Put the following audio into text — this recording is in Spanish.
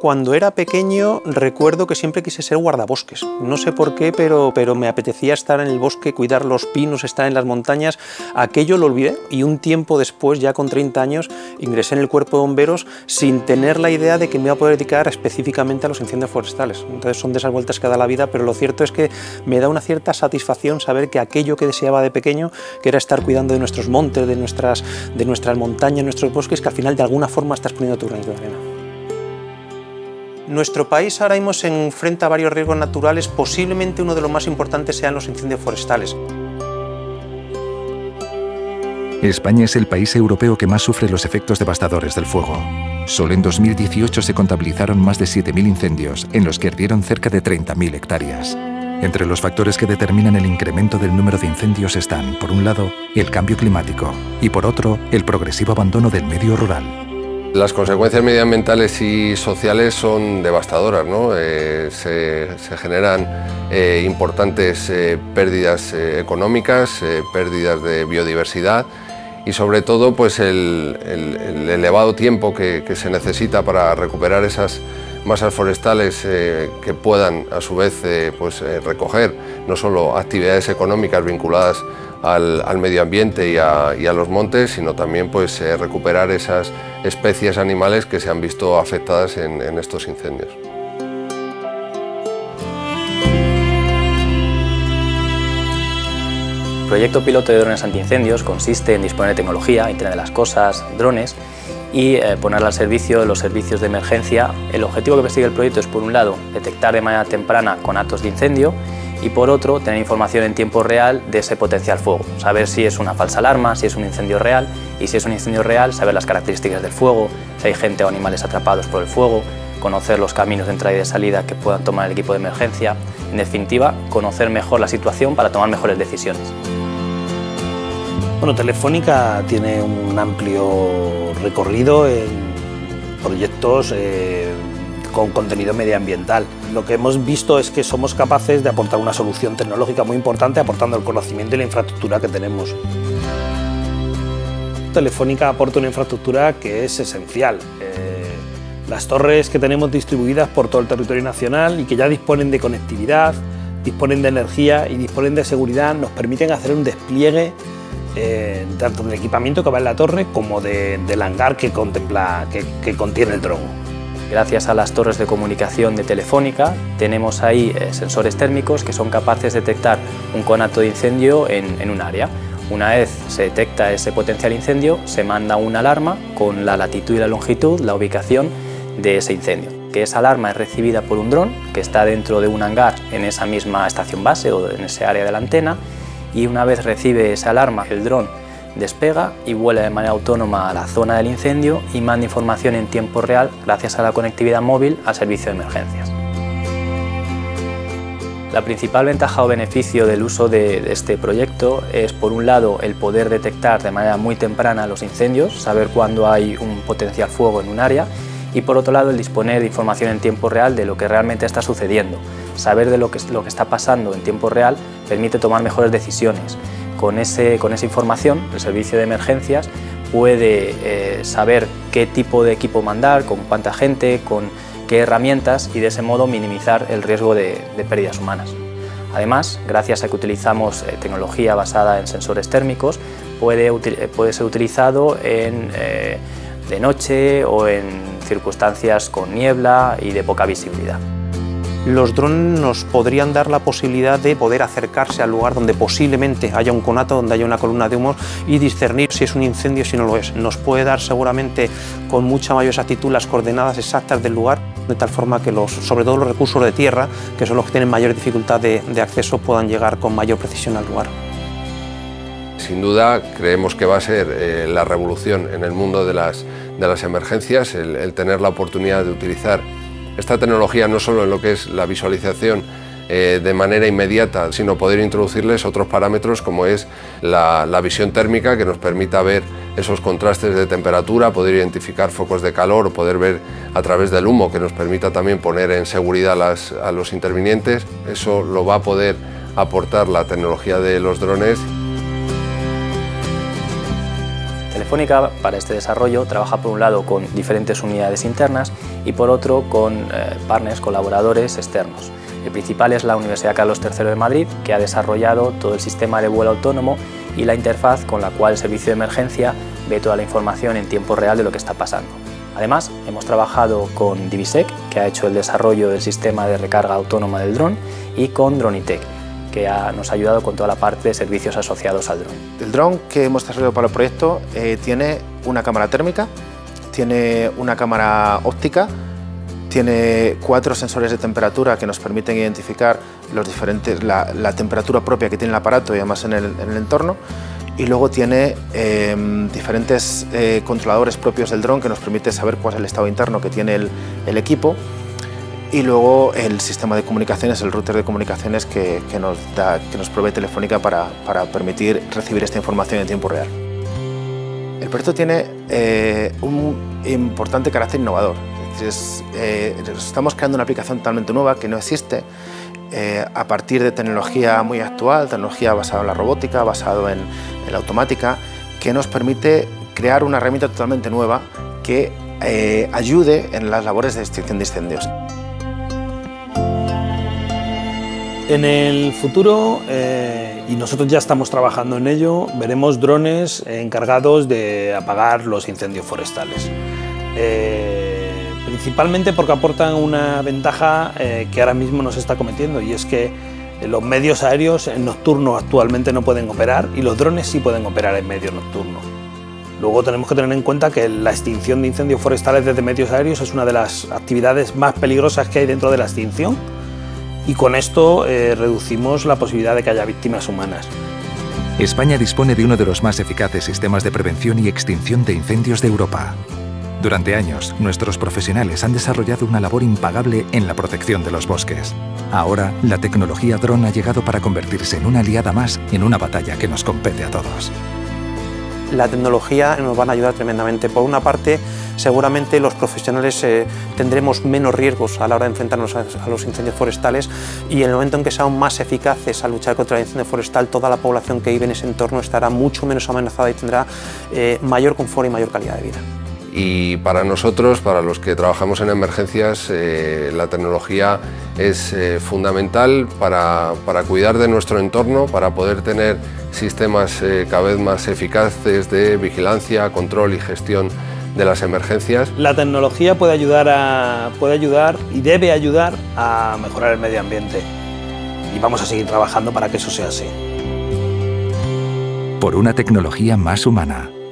Cuando era pequeño recuerdo que siempre quise ser guardabosques. No sé por qué, pero me apetecía estar en el bosque, cuidar los pinos, estar en las montañas. Aquello lo olvidé y un tiempo después, ya con 30 años, ingresé en el cuerpo de bomberos sin tener la idea de que me iba a poder dedicar específicamente a los incendios forestales. Entonces son de esas vueltas que da la vida, pero lo cierto es que me da una cierta satisfacción saber que aquello que deseaba de pequeño, que era estar cuidando de nuestros montes, de nuestras montañas, nuestros bosques, que al final de alguna forma estás poniendo tu granito de arena. Nuestro país ahora mismo se enfrenta a varios riesgos naturales, posiblemente uno de los más importantes sean los incendios forestales. España es el país europeo que más sufre los efectos devastadores del fuego. Solo en 2018 se contabilizaron más de 7.000 incendios, en los que ardieron cerca de 30.000 hectáreas. Entre los factores que determinan el incremento del número de incendios están, por un lado, el cambio climático y, por otro, el progresivo abandono del medio rural. Las consecuencias medioambientales y sociales son devastadoras, ¿no? Se generan importantes pérdidas económicas, pérdidas de biodiversidad y sobre todo pues el elevado tiempo que se necesita para recuperar esas masas forestales que puedan a su vez recoger no solo actividades económicas vinculadas al medio ambiente y a los montes, sino también recuperar esas especies animales que se han visto afectadas en estos incendios. El proyecto piloto de drones antiincendios consiste en disponer de tecnología, Internet de las Cosas, drones y ponerla al servicio de los servicios de emergencia. El objetivo que persigue el proyecto es, por un lado, detectar de manera temprana conatos de incendio y, por otro, tener información en tiempo real de ese potencial fuego, saber si es una falsa alarma, si es un incendio real y, si es un incendio real, saber las características del fuego, si hay gente o animales atrapados por el fuego, conocer los caminos de entrada y de salida que puedan tomar el equipo de emergencia, en definitiva, conocer mejor la situación para tomar mejores decisiones. Bueno, Telefónica tiene un amplio recorrido en proyectos con contenido medioambiental. Lo que hemos visto es que somos capaces de aportar una solución tecnológica muy importante, aportando el conocimiento y la infraestructura que tenemos. Telefónica aporta una infraestructura que es esencial. Las torres que tenemos distribuidas por todo el territorio nacional y que ya disponen de conectividad, disponen de energía y disponen de seguridad, nos permiten hacer un despliegue tanto del equipamiento que va en la torre como del hangar que contiene el dron. Gracias a las torres de comunicación de Telefónica tenemos ahí sensores térmicos que son capaces de detectar un conato de incendio en un área. Una vez se detecta ese potencial incendio, se manda una alarma con la latitud y la longitud, la ubicación de ese incendio. Que esa alarma es recibida por un dron que está dentro de un hangar en esa misma estación base o en ese área de la antena, y una vez recibe esa alarma, el dron despega y vuela de manera autónoma a la zona del incendio y manda información en tiempo real gracias a la conectividad móvil al servicio de emergencias. La principal ventaja o beneficio del uso de este proyecto es, por un lado, el poder detectar de manera muy temprana los incendios, saber cuándo hay un potencial fuego en un área, y por otro lado el disponer de información en tiempo real de lo que realmente está sucediendo. Saber de lo que está pasando en tiempo real permite tomar mejores decisiones. Con esa información, el servicio de emergencias puede saber qué tipo de equipo mandar, con cuánta gente, con qué herramientas, y de ese modo minimizar el riesgo de pérdidas humanas. Además, gracias a que utilizamos tecnología basada en sensores térmicos, puede ser utilizado de noche o en circunstancias con niebla y de poca visibilidad. Los drones nos podrían dar la posibilidad de poder acercarse al lugar donde posiblemente haya un conato, donde haya una columna de humo, y discernir si es un incendio o si no lo es. Nos puede dar seguramente con mucha mayor exactitud las coordenadas exactas del lugar, de tal forma que sobre todo los recursos de tierra, que son los que tienen mayor dificultad de acceso, puedan llegar con mayor precisión al lugar. Sin duda creemos que va a ser la revolución en el mundo de las emergencias, el tener la oportunidad de utilizar esta tecnología no solo en lo que es la visualización de manera inmediata, sino poder introducirles otros parámetros como es la visión térmica, que nos permita ver esos contrastes de temperatura, poder identificar focos de calor o poder ver a través del humo, que nos permita también poner en seguridad a los intervinientes. Eso lo va a poder aportar la tecnología de los drones. Telefónica para este desarrollo trabaja por un lado con diferentes unidades internas y por otro con partners, colaboradores externos. El principal es la Universidad Carlos III de Madrid, que ha desarrollado todo el sistema de vuelo autónomo y la interfaz con la cual el servicio de emergencia ve toda la información en tiempo real de lo que está pasando. Además, hemos trabajado con Divisec, que ha hecho el desarrollo del sistema de recarga autónoma del dron, y con Dronitec, que nos ha ayudado con toda la parte de servicios asociados al dron. El dron que hemos desarrollado para el proyecto tiene una cámara térmica, tiene una cámara óptica, tiene 4 sensores de temperatura que nos permiten identificar la temperatura propia que tiene el aparato y además en el entorno, y luego tiene diferentes controladores propios del dron que nos permite saber cuál es el estado interno que tiene el equipo, y luego el sistema de comunicaciones, el router de comunicaciones que nos provee Telefónica para permitir recibir esta información en tiempo real. El proyecto tiene un importante carácter innovador. Estamos creando una aplicación totalmente nueva que no existe, a partir de tecnología muy actual, tecnología basada en la robótica, basada en la automática, que nos permite crear una herramienta totalmente nueva que ayude en las labores de extinción de incendios. En el futuro, y nosotros ya estamos trabajando en ello, veremos drones encargados de apagar los incendios forestales. Principalmente porque aportan una ventaja que ahora mismo no se está cometiendo, y es que los medios aéreos en nocturno actualmente no pueden operar y los drones sí pueden operar en medio nocturno. Luego tenemos que tener en cuenta que la extinción de incendios forestales desde medios aéreos es una de las actividades más peligrosas que hay dentro de la extinción, y con esto reducimos la posibilidad de que haya víctimas humanas. España dispone de uno de los más eficaces sistemas de prevención y extinción de incendios de Europa. Durante años, nuestros profesionales han desarrollado una labor impagable en la protección de los bosques. Ahora, la tecnología dron ha llegado para convertirse en una aliada más en una batalla que nos compete a todos. La tecnología nos va a ayudar tremendamente. Por una parte, seguramente los profesionales tendremos menos riesgos a la hora de enfrentarnos a los incendios forestales, y en el momento en que seamos más eficaces a luchar contra el incendio forestal, toda la población que vive en ese entorno estará mucho menos amenazada y tendrá mayor confort y mayor calidad de vida. Y para nosotros, para los que trabajamos en emergencias, la tecnología es fundamental para cuidar de nuestro entorno, para poder tener sistemas cada vez más eficaces de vigilancia, control y gestión de las emergencias. La tecnología puede ayudar y debe ayudar a mejorar el medio ambiente, y vamos a seguir trabajando para que eso sea así. Por una tecnología más humana.